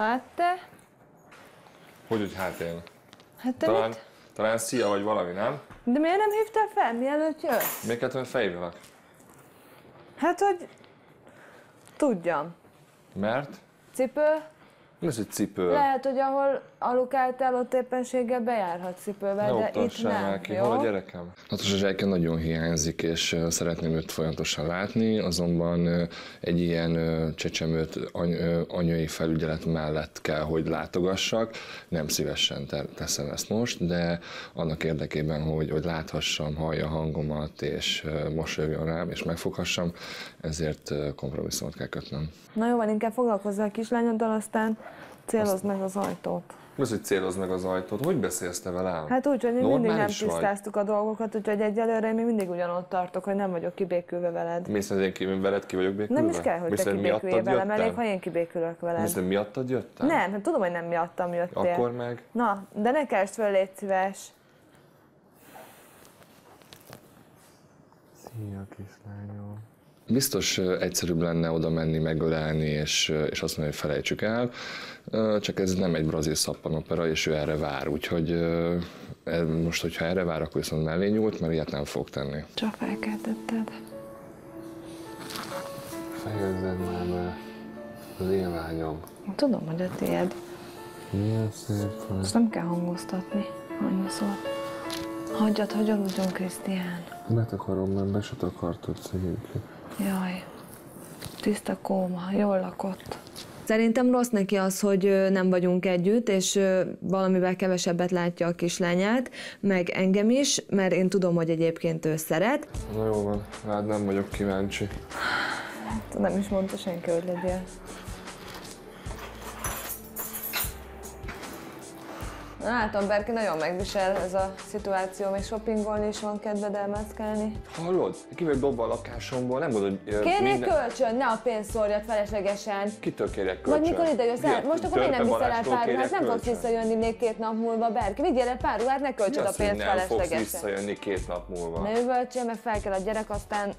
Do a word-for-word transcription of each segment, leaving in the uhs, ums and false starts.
Hát te? Hogy, hogy hát én? Hát te Talán, mit? talán szia vagy valami, nem? De miért nem hívtál fel, mielőtt jössz? Miért kellett, hogy felhívjalak? Hát, hogy... Tudjam. Mert? Cipő? Mi az, hogy cipő? Lehet, hogy ahol alukáltál, ott éppenséggel bejárhat cipővel, Ne de itt oktassál nem, már ki, jó? hol a gyerekem? Natas Zsejke nagyon hiányzik, és uh, szeretném őt folyamatosan látni, azonban uh, egy ilyen uh, csecsemőt any, uh, anyai felügyelet mellett kell, hogy látogassak. Nem szívesen te- teszem ezt most, de annak érdekében, hogy, hogy láthassam, hallja hangomat, és uh, mosolyogjon rám, és megfoghassam, ezért uh, kompromisszumot kell kötnöm. Na jó, van, inkább foglalkozzál a kislányoddal, aztán célozd Azt- meg az ajtót. Mi az, hogy célozd meg az ajtót? Hogy beszélsz te velem? Hát úgy, hogy mi mindig nem Normális vagy? tisztáztuk a dolgokat, úgyhogy egyelőre én még mindig ugyanott tartok, hogy nem vagyok kibékülve veled. Mi szerint én ki, veled ki vagyok békülve? Nem is kell, hogy Mi te szerint kibéküljél miattad velem, elég, jöttem? ha én kibékülök Mi veled. szerint miattad jöttem? Nem, hát tudom, hogy nem miattam jöttél. Akkor meg? Na, de ne keresd föl, légy szíves. Szia, kislányom. Biztos ö, egyszerűbb lenne oda menni, megölelni, és, ö, és azt mondani, hogy felejtsük el. Ö, Csak ez nem egy brazil szappanopera, és ő erre vár. Úgyhogy ö, e- most, hogyha erre vár, akkor viszont mellé nyúlt, mert ilyet nem fog tenni. Csak felkeltetted. Fejezzed már be, az én lányom. Tudom, hogy a tiéd. Milyen szép vagy. Azt nem kell hangoztatni annyiszor. Hagyjad, hogy aludjon, Krisztián. Betakarom, mert be se takartad szegényke. Jaj, tiszta kóma, jól lakott. Szerintem rossz neki az, hogy ö, nem vagyunk együtt, és ö, valamivel kevesebbet látja a kislányát, meg engem is, mert én tudom, hogy egyébként ő szeret. Na jó van, rád nem vagyok kíváncsi. Nem is mondta senki, hogy legyél. Látom, Berki nagyon megvisel ez a szituáció, még shoppingolni is van kedved elmászkálni. Hallod? Ki vagy dobva a lakásomból, nem gondolod, hogy... ö, Kérnék minden- kölcsön, ne a pénzt szórjad feleslegesen. Kitől kérjek kölcsön? Vagy mikor ide jössz el? Ki- Most akkor miért nem Törpe viszel el Balástól pár ruhát? kérjek Nem fogsz kölcsön? visszajönni még két nap múlva, Berki. Vigyél el pár ruhát, ne költsöd Mi a az, hogy pénzt nem fogsz feleslegesen. visszajönni két nap múlva? Ne üvöltsél, mert felkel a gyerek, aztán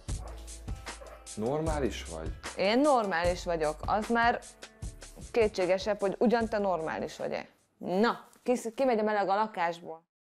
Normális vagy? én normális vagyok. Az már kétségesebb, hogy ugyan te normális vagy-e. Na, kisz- kimegy a meleg a lakásból.